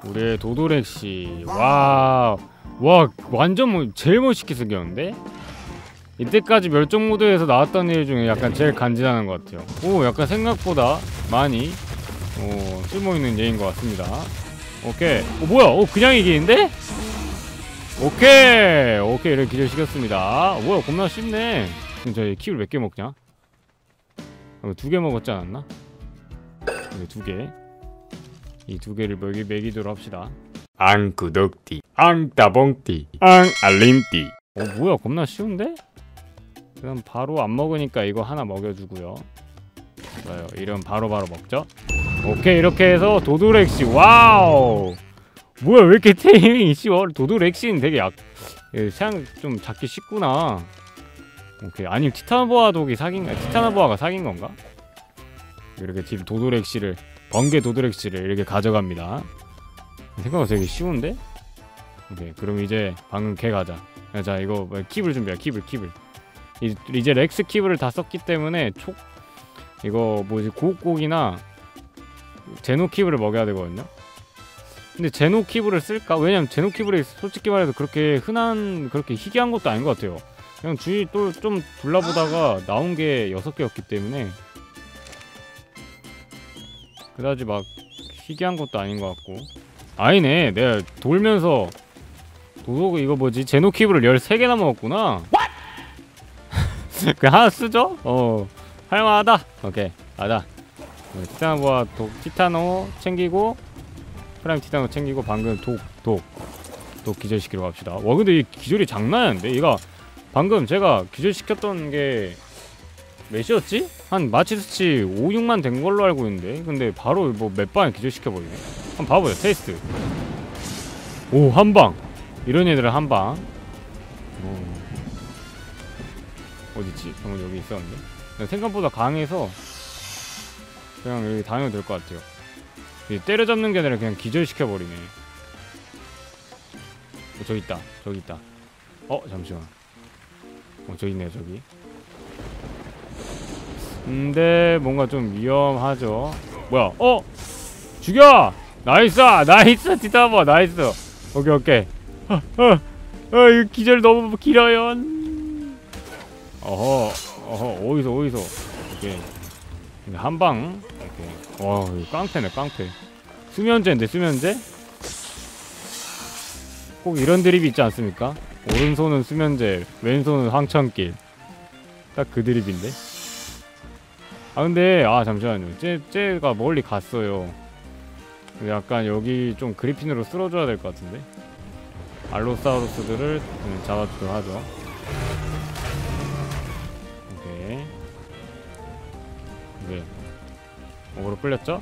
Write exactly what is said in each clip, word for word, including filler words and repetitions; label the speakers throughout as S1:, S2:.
S1: 우리의 도도렉씨. 와, 와 완전 뭐 제일 멋있게 생겼는데? 이때까지 멸종 모드에서 나왔던 일 중에 약간 제일 간지나는 것 같아요. 오, 약간 생각보다 많이 오, 쓸모있는 얘인 것 같습니다. 오케이. 오, 뭐야? 오, 그냥 이기는데? 오케이. 오케이, 이렇게 기절시켰습니다. 오, 뭐야, 겁나 쉽네. 지금 저희 킵을 몇 개 먹냐? 두 개 먹었지 않았나? 네, 두 개. 이 두 개를 먹이, 먹이도록 합시다. 앙 구독띠, 앙 따봉띠, 앙 알림띠. 어, 뭐야, 겁나 쉬운데? 그럼 바로 안 먹으니까 이거 하나 먹여주고요. 좋아요. 이름 바로바로 바로 먹죠. 오케이, 이렇게 해서 도도렉씨. 와우, 뭐야, 왜 이렇게 테이밍이 쉬워? 도도렉씨는 되게 약 생각 좀 잡기 쉽구나. 오케이. 아니면 티타노보아 독이 사귄 티타노보아가 사귄 건가? 이렇게 지금 도도렉씨를, 번개 도도렉씨를 이렇게 가져갑니다. 생각보다 되게 쉬운데? 오케이. 그럼 이제 방금 걔 가자. 자, 이거 킵을 준비해. 킵을 킵을 이, 이제 렉스 킵을 다 썼기 때문에 촉 이거 뭐지, 고uk곡이나 제노 킵을 먹여야 되거든요. 근데 제노 킵을 쓸까? 왜냐면 제노 킵을 솔직히 말해서 그렇게 흔한, 그렇게 희귀한 것도 아닌 것 같아요. 그냥 주위 또 좀 둘러보다가 나온 게 여섯 개였기 때문에 그다지 막 희귀한 것도 아닌 것 같고. 아니네, 내가 돌면서 도도 이거 뭐지, 제노 킵을 열세 개나 먹었구나. 그냥 하나 쓰죠? 어, 할만하다. 오케이, 가자. 티타노보아 독, 티타노 챙기고, 프라임 티타노 챙기고, 방금 독, 독, 독 기절시키러 갑시다. 와, 근데 이 기절이 장난 아닌데? 얘가 방금 제가 기절시켰던 게 몇이었지? 한 마취수치 오, 육만 된 걸로 알고 있는데, 근데 바로 뭐 몇 방에 기절시켜버리네. 한번 봐보자, 테스트. 오, 한방. 이런 애들은 한방. 어딨지? 방금 여기 있었는데. 생각보다 강해서 그냥 여기 다녀도 될 것 같아요. 때려잡는 게 아니라 그냥 기절시켜버리네. 어, 저기 있다. 저기 있다. 어, 잠시만. 어, 저기 있네, 저기. 근데 뭔가 좀 위험하죠. 뭐야? 어! 죽여! 나이스! 나이스! 티타노보아 나이스! 오케이, 오케이. 어, 어, 어, 이 기절 너무 길어요. 어허, 어허, 어디서, 어디서. 오케이. 한방. 오케이. 와, 이거 깡패네, 깡패. 수면제인데, 수면제? 꼭 이런 드립이 있지 않습니까? 오른손은 수면제, 왼손은 황천길. 딱 그 드립인데. 아, 근데, 아, 잠시만요. 쟤, 쟤가 멀리 갔어요. 약간 여기 좀 그리핀으로 쓸어줘야 될 것 같은데. 알로사우루스들을 잡아주도록 하죠. 오케이. 오케이. 어그로 끌렸죠?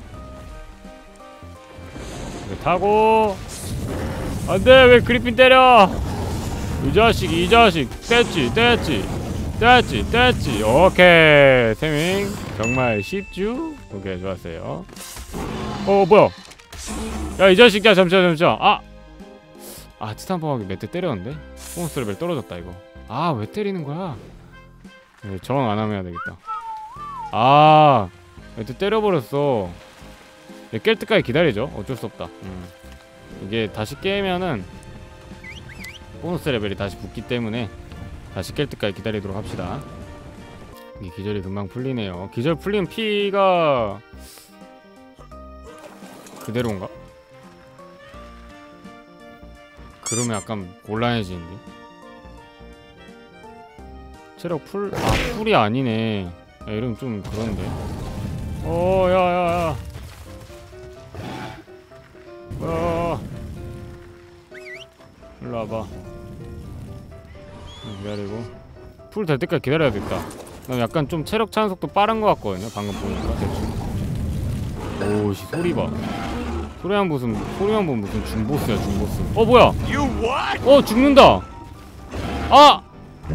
S1: 오케이, 타고. 안돼, 왜 그리핀 때려! 이 자식, 이 자식. 뗐지, 뗐지. 뗐지, 뗐지. 오케이. 태밍. 정말 쉽죠? 오케이, 좋았어요. 어, 뭐야? 야, 이 자식, 야, 잠시만, 잠시만. 아! 아, 티타노보아가 몇 대 때렸는데? 보너스 레벨 떨어졌다, 이거. 아, 왜 때리는 거야? 네, 저항 안 하면 해야 되겠다. 아, 몇 대 때려버렸어. 깰 때까지 기다리죠. 어쩔 수 없다. 음. 이게 다시 깨면은 보너스 레벨이 다시 붙기 때문에 다시 깰 때까지 기다리도록 합시다. 이 기절이 금방 풀리네요. 기절 풀리면 피가 그대로인가? 그러면 약간 곤란해지는데. 체력 풀? 아, 풀이 아니네. 야, 이러면 좀 그런데. 어, 야야야. 어. 일로 와봐. 기다리고. 풀 될 때까지 기다려야겠다. 난 약간 좀 체력 차는 속도 빠른 것 같거든요. 방금 보니까 대충. 오씨, 소리 봐. 소리만 무슨 소리만 보면 무슨 중보스야, 중보스. 어, 뭐야? 어, 죽는다. 아!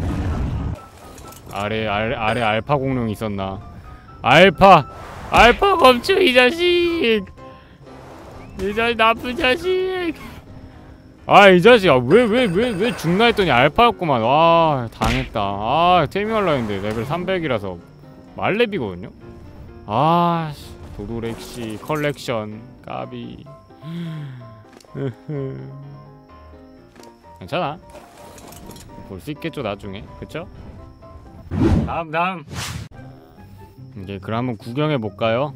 S1: 아래 아래 아래 알파 공룡 있었나? 알파 알파 멈춰, 이 자식. 이 자식, 나쁜 자식. 아, 이 자식. 아, 왜 왜 왜 왜 죽나 했더니 알파였구만. 와, 당했다. 아, 테이밍하려 했는데 레벨 삼백이라서 말렙이거든요. 아, 도도렉씨 컬렉션 까비. 괜찮아. 볼 수 있겠죠 나중에. 그쵸? 다음 다음. 이제 그럼 한번 구경해 볼까요?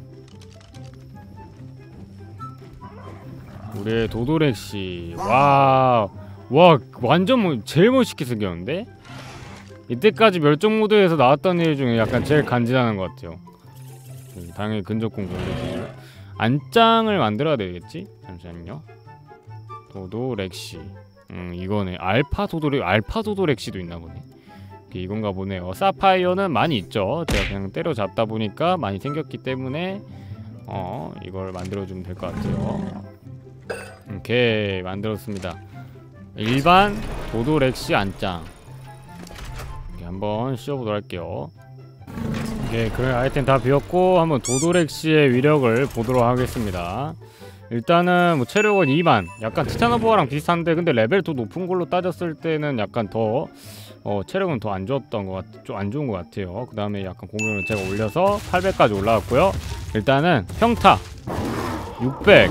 S1: 우리의 도도렉씨. 와, 와 완전 뭐 제일 멋있게 생겼는데? 이때까지 멸종 모드에서 나왔던 일 중에 약간 제일 간지나는 것 같아요. 당연히 근접 공격 올려주고 안짱을 만들어야 되겠지? 잠시만요. 도도렉씨. 음 이거네. 알파 도도렉 알파 도도렉씨도 있나 보네. 이건가 보네요. 사파이어는 많이 있죠. 제가 그냥 때려잡다 보니까 많이 생겼기 때문에 어 이걸 만들어주면 될 것 같아요. 오케이 만들었습니다. 일반 도도렉씨 안짱. 이렇게 한번 씌워보도록 할게요. 오케이 그 아이템 다 비웠고 한번 도도렉씨의 위력을 보도록 하겠습니다. 일단은 뭐 체력은 이만. 약간 티타노보아랑 비슷한데 근데 레벨 더 높은 걸로 따졌을 때는 약간 더 어, 체력은 더 안 좋았던 것 같, 좀 안 좋은 것 같아요. 그 다음에 약간 공격을 제가 올려서 팔백까지 올라왔고요. 일단은 평타 육백.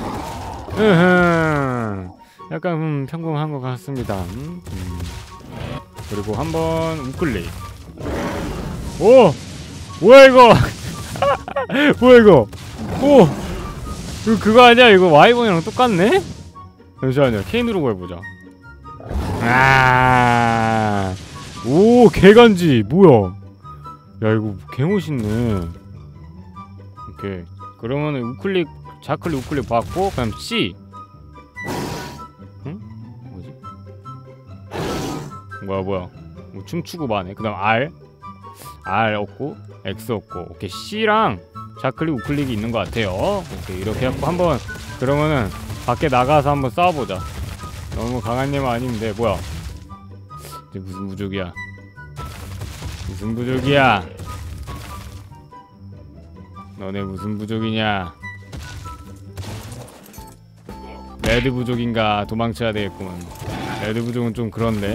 S1: 으흠. 약간 음, 평범한 것 같습니다. 음? 음. 그리고 한번 우클릭. 오! 뭐야 이거? 뭐야 이거? 오! 이거 그거 아니야? 이거 와이번이랑 똑같네? 잠시만요. K 누르고 해보자. 아, 오 개간지 뭐야? 야 이거 개멋있네. 오케이. 그러면은 우클릭 좌클릭 우클릭 받고 그다음 C. 응? 뭐지? 뭐야 뭐야? 뭐 춤추고 마네. 그다음 R. R 없고 X 없고. 오케이 C랑 좌클릭 우클릭이 있는 것 같아요. 오케이 이렇게 해갖고 한번 그러면은 밖에 나가서 한번 싸워보자. 너무 강한 얘만 아니면 돼. 뭐야? 이제 무슨 부족이야? 무슨 부족이야? 너네 무슨 부족이냐? 레드 부족인가? 도망쳐야 되겠구만. 레드 부족은 좀 그런데.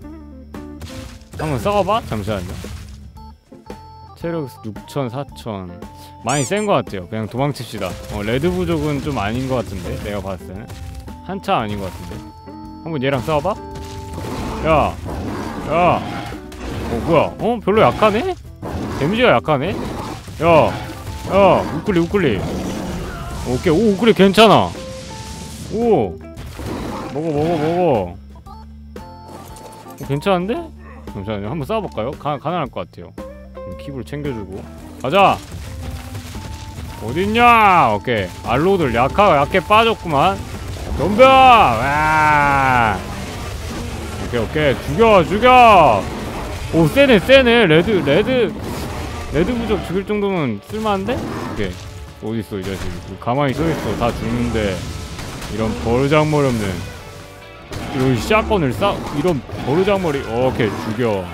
S1: 한번 싸워봐? 잠시만요. 체력 육천, 사천. 많이 센 것 같아요. 그냥 도망칩시다. 어, 레드 부족은 좀 아닌 것 같은데 내가 봤을 때는 한차 아닌 것 같은데. 한번 얘랑 싸워봐. 야, 야, 어 뭐야? 어 별로 약하네? 데미지가 약하네? 야, 야, 우클리 우클리. 오케이, 오 우클리 괜찮아. 오, 먹어 먹어 먹어. 오, 괜찮은데? 잠시만요. 한번 싸워볼까요? 가 가능할 것 같아요. 킵을 챙겨주고 가자. 어딨냐? 오케이. 알로들 약하 약해 빠졌구만. 덤벼! 와! 오케이 오케이 죽여 죽여. 오 세네 세네. 레드 레드 레드 부족 죽일 정도면 쓸만한데? 오케이. 어딨어 이 자식. 가만히 서있어. 다 죽는데 이런 버르장머리 없는 이런 샷건을 싸 이런 버르장머리. 오케이 죽여.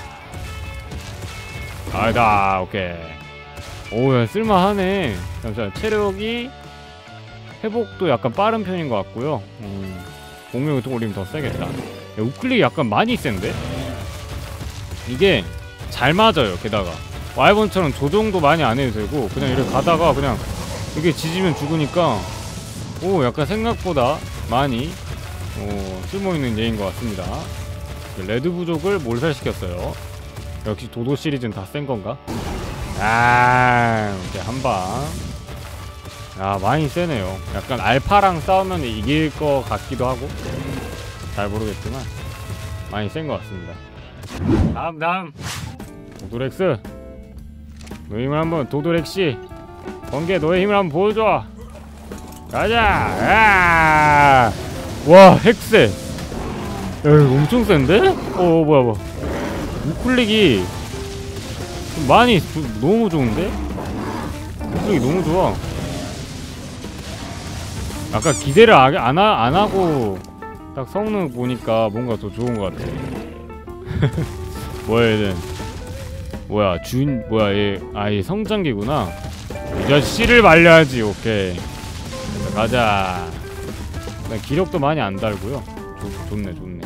S1: 아니다. 오케이. 오야 쓸만하네. 잠시만. 체력이 회복도 약간 빠른 편인 것 같고요. 음, 공격을 또 올리면 더 세겠다. 야, 우클릭이 약간 많이 센데? 이게 잘 맞아요. 게다가 와이번처럼 조정도 많이 안 해도 되고 그냥 이렇게 가다가 그냥 이게 지지면 죽으니까 오 약간 생각보다 많이 오, 쓸모있는 예인 것 같습니다. 레드 부족을 몰살시켰어요. 역시 도도 시리즈는 다 센 건가? 아, 이제 한방. 아, 많이 세네요. 약간 알파랑 싸우면 이길 것 같기도 하고 잘 모르겠지만 많이 센 것 같습니다. 다음 다음 도도렉스. 너의 힘을 한번 도도렉씨 번개 너의 힘을 한번 보여줘. 가자. 아! 와 핵세. 야 이거 엄청 센데? 어 뭐야 뭐야. 우클릭이 좀 많이 조, 너무 좋은데? 우클릭이 너무 좋아. 아까 기대를 아, 안, 하, 안 하고 딱 성능 보니까 뭔가 더 좋은 것 같아. 뭐야 얘는. 뭐야 준 뭐야 얘. 아 얘 성장기구나. 이 자식 씨를 말려야지. 오케이 가자. 기력도 많이 안 달고요. 좋, 좋네 좋네.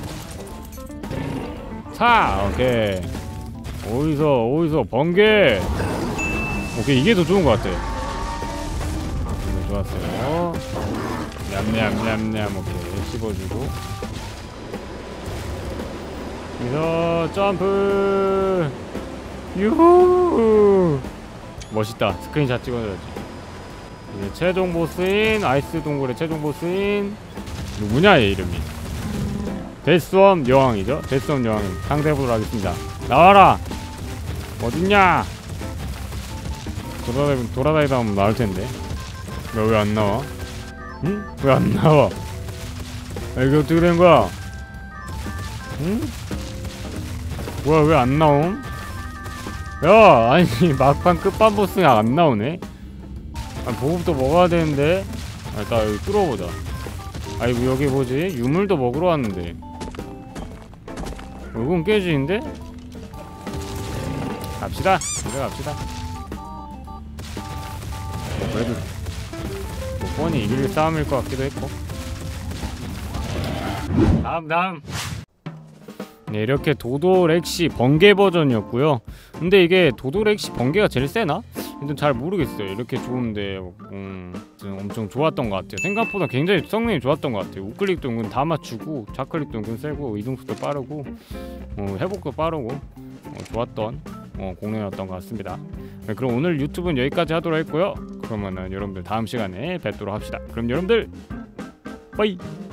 S1: 차! 오케이. 어디서 어디서 번개. 오케이 이게 더 좋은 것 같아. 네, 좋았어요. 냠냠냠냠. 오케이, 씹어주고. 여기서 점프. 유후. 멋있다. 스크린샷 찍어줘야지. 이제 최종 보스인 아이스 동굴의 최종 보스인 누구냐 얘 이름이. 데스웜 여왕이죠. 데스웜 여왕 상대해보도록 하겠습니다. 나와라. 어딨냐. 돌아다니, 돌아다니다 보면 나올텐데 왜 안 나와? 응? 왜 안 나와? 아, 이게 어떻게 된 거야? 응? 뭐야 왜 안 나옴? 야 아니 막판 끝반 보스가 안 나오네? 아 보급도 먹어야 되는데. 아, 일단 여기 뚫어보자. 아이고 여기 뭐지? 유물도 먹으러 왔는데 이건 깨지는데? 갑시다. 이제 갑시다. 그래도 뭐 뻔히 이길 싸움일 것 같기도 했고. 다음 다음. 네, 이렇게 도도렉시 번개 버전이었고요. 근데 이게 도도렉시 번개가 제일 세나? 일단 잘 모르겠어요. 이렇게 좋은데 음, 엄청 좋았던 것 같아요. 생각보다 굉장히 성능이 좋았던 것 같아요. 우클릭도 은근 다 맞추고 좌클릭도 은근 세고 이동속도 빠르고 어, 회복도 빠르고 어, 좋았던 어, 공룡이었던 것 같습니다. 네, 그럼 오늘 유튜브는 여기까지 하도록 했고요. 그러면은 여러분들 다음 시간에 뵙도록 합시다. 그럼 여러분들 빠이.